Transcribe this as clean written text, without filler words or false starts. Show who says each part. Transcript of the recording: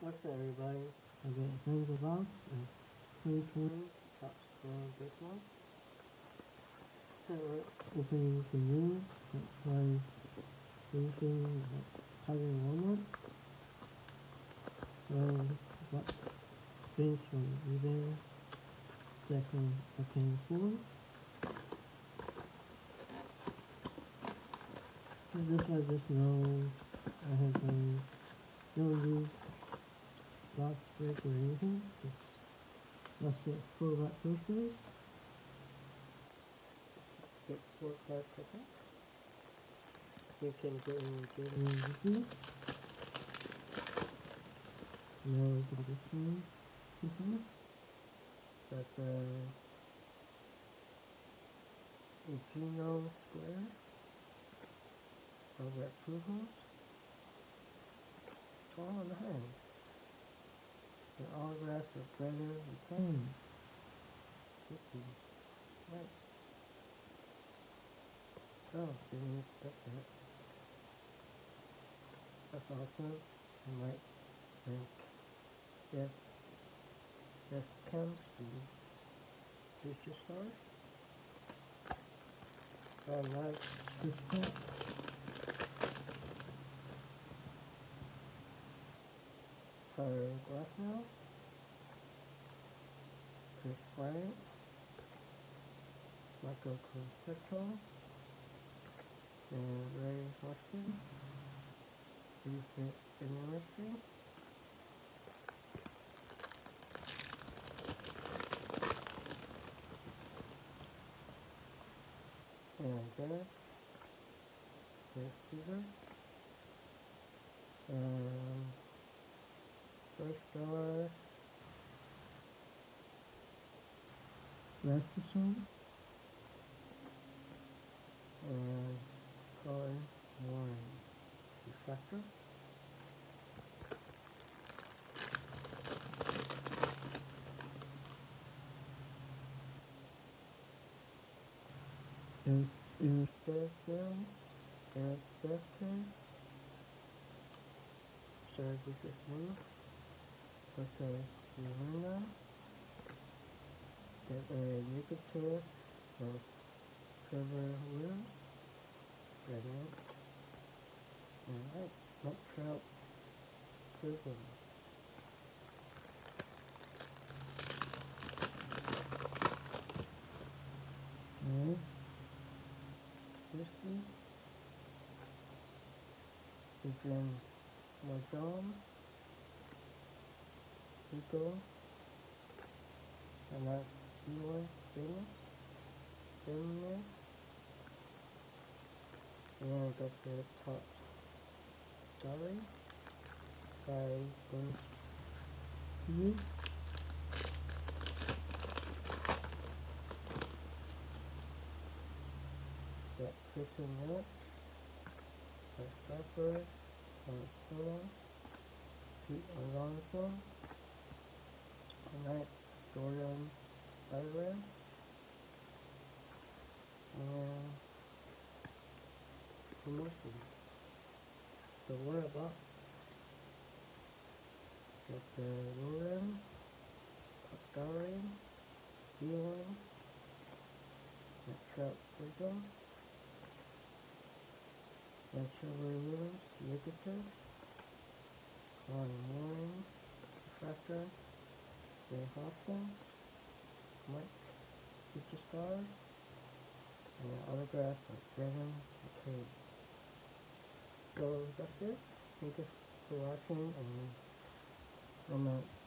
Speaker 1: What's up, everybody? I got another box of 2020 Topps Chrome this month. We're opening the new by anything Tiger Walnut. What finish from eBay. Definitely looking for. So this I just know I have no new box break or anything. That's it for about Thursdays. Get 4 card pickup. You can get in with you. Now we got this one. Got the Eugenio Square over at Pujols. Oh, nice. The autograph of Brother McCain. Nice. Oh, didn't expect that. That's awesome. I might think yes, Kemsky. Future Star. Oh, nice. Tyler Glasnow. Chris Bryant. Michael Concepto. And Ray Hoskins. Recent University. And Dennis. Chris Caesar. And first star Masterson. And Colin Warren. Refractor. Aristides. Sorry for this name. Jose Urena. Yucatan of Trevor Williams. Red Ants. And that's Mike Trout Prism. Okay. Lucy. Adrian Marjon. Rico. And that's Eloy Famous. And I got the top gallery by Bunch. Got Christian Milk, got Stopper, got Solo, Pete Alonso, a nice Dorian Alvarez, and promotion. So what a box. Got the Roland, Pascari, Ewan, Trout Prism, Trevor Williams, Yucatan, Colin Warren, Refractor, Ray Hoskins, Mike Future Star, and an autograph of Brennan McCabe. So that's it. Thank you for watching, and I'm out.